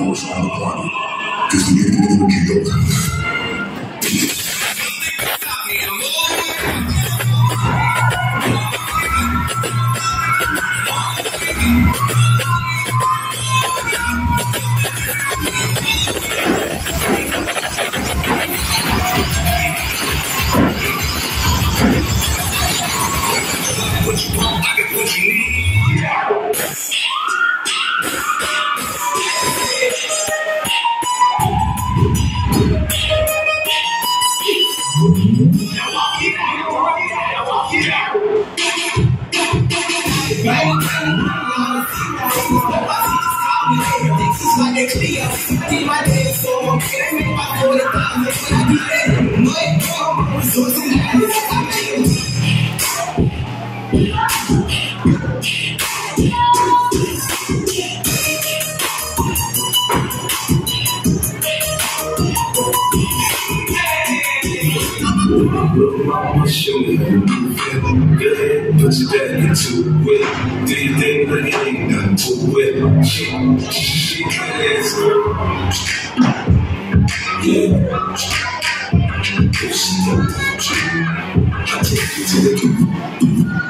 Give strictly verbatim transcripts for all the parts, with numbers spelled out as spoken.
hours on the party. Just to get the energy up. Show me you feeling good, put your back into it. Do you think that it ain't nothing to it? She, she class, yeah. If she don't want you, I take you to the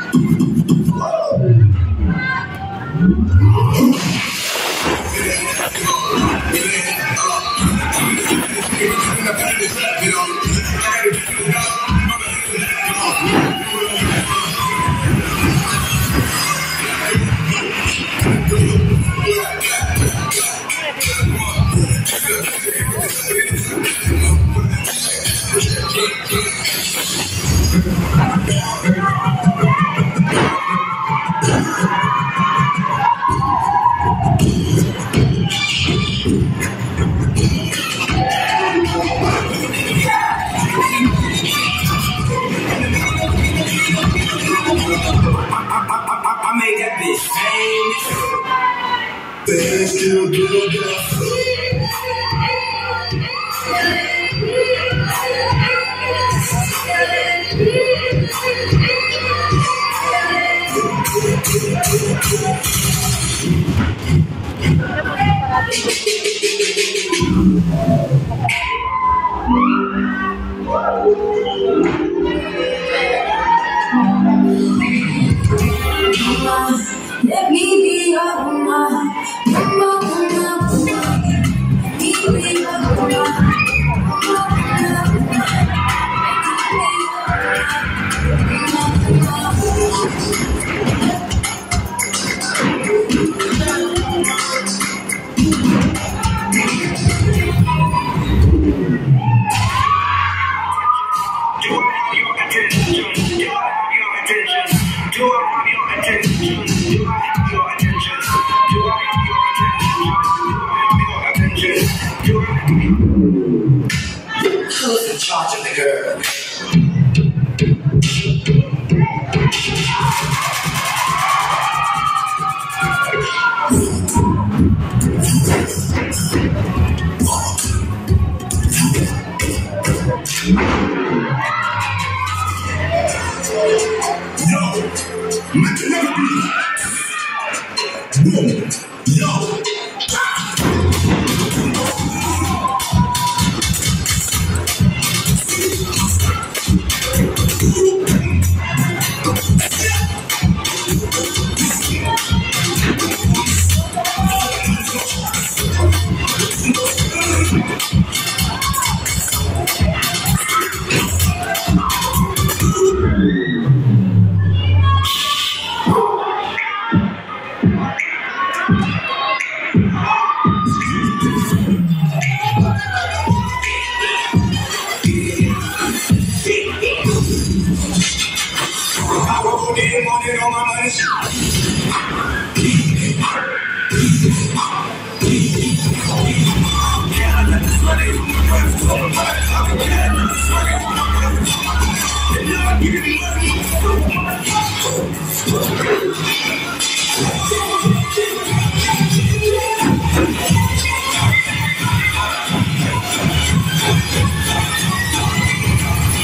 still good enough. Let me be your woman. Woman, woman, woman. Let me be your woman. Who's in charge of the girl? Yo, let it never be. Boom. Yo.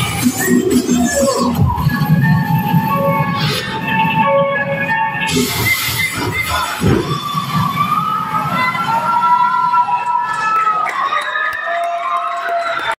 Yeah.